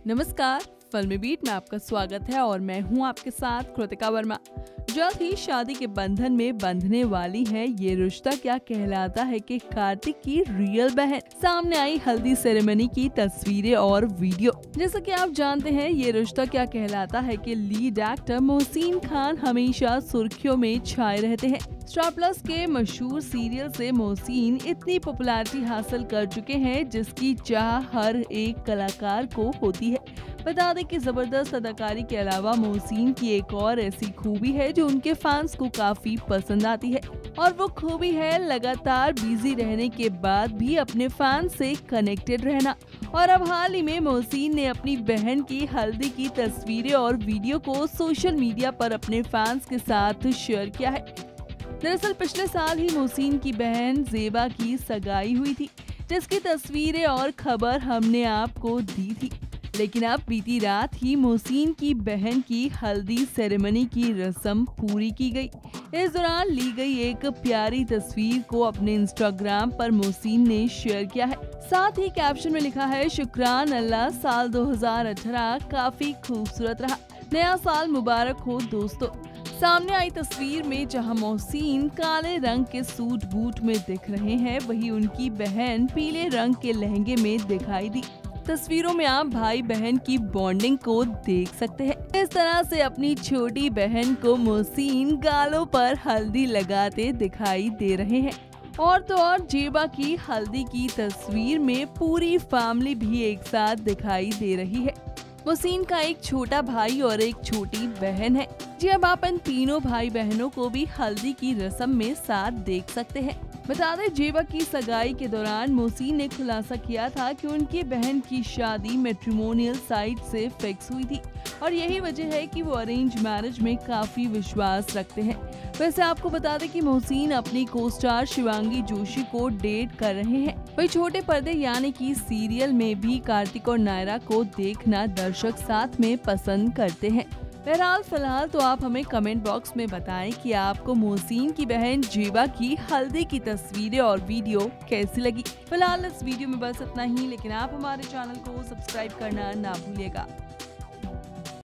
नमस्कार, फिल्मी बीट में आपका स्वागत है और मैं हूं आपके साथ कृतिका वर्मा। जल्द ही शादी के बंधन में बंधने वाली है ये रिश्ता क्या कहलाता है कि कार्तिक की रियल बहन। सामने आई हल्दी सेरेमनी की तस्वीरें और वीडियो। जैसा कि आप जानते हैं, ये रिश्ता क्या कहलाता है कि लीड एक्टर मोहसिन खान हमेशा सुर्खियों में छाए रहते हैं। स्टार प्लस के मशहूर सीरियल से मोहसिन इतनी पॉपुलैरिटी हासिल कर चुके हैं जिसकी चाह हर एक कलाकार को होती है। बता दें कि जबरदस्त अदाकारी के अलावा मोहसिन की एक और ऐसी खूबी है जो उनके फैंस को काफी पसंद आती है, और वो खूबी है लगातार बिजी रहने के बाद भी अपने फैंस से कनेक्टेड रहना। और अब हाल ही में मोहसिन ने अपनी बहन की हल्दी की तस्वीरें और वीडियो को सोशल मीडिया पर अपने फैंस के साथ शेयर किया है। दरअसल पिछले साल ही मोहसिन की बहन जेबा की सगाई हुई थी, जिसकी तस्वीरें और खबर हमने आपको दी थी। लेकिन अब बीती रात ही मोहसिन की बहन की हल्दी सेरेमनी की रस्म पूरी की गई। इस दौरान ली गई एक प्यारी तस्वीर को अपने इंस्टाग्राम पर मोहसिन ने शेयर किया है। साथ ही कैप्शन में लिखा है, शुक्रान अल्लाह, साल 2018 काफी खूबसूरत रहा, नया साल मुबारक हो दोस्तों। सामने आई तस्वीर में जहां मोहसिन काले रंग के सूट बूट में दिख रहे हैं, वहीं उनकी बहन पीले रंग के लहंगे में दिखाई दी। तस्वीरों में आप भाई बहन की बॉन्डिंग को देख सकते हैं। इस तरह से अपनी छोटी बहन को मोहसिन गालों पर हल्दी लगाते दिखाई दे रहे हैं। और तो और जेबा की हल्दी की तस्वीर में पूरी फैमिली भी एक साथ दिखाई दे रही है। मोहसिन का एक छोटा भाई और एक छोटी बहन है। जी, अब आप इन तीनों भाई बहनों को भी हल्दी की रस्म में साथ देख सकते हैं। बता दें, जेबा की सगाई के दौरान मोहसिन ने खुलासा किया था कि उनकी बहन की शादी मैट्रिमोनियल साइट से फिक्स हुई थी, और यही वजह है कि वो अरेंज मैरिज में काफी विश्वास रखते हैं। वैसे आपको बता दें कि मोहसिन अपनी को स्टार शिवांगी जोशी को डेट कर रहे हैं। वही छोटे पर्दे यानी कि सीरियल में भी कार्तिक और नायरा को देखना दर्शक साथ में पसंद करते हैं। बहरहाल फिलहाल तो आप हमें कमेंट बॉक्स में बताएं कि आपको मोहसिन की बहन जेबा की हल्दी की तस्वीरें और वीडियो कैसी लगी। फिलहाल इस वीडियो में बस इतना ही, लेकिन आप हमारे चैनल को सब्सक्राइब करना ना भूलिएगा।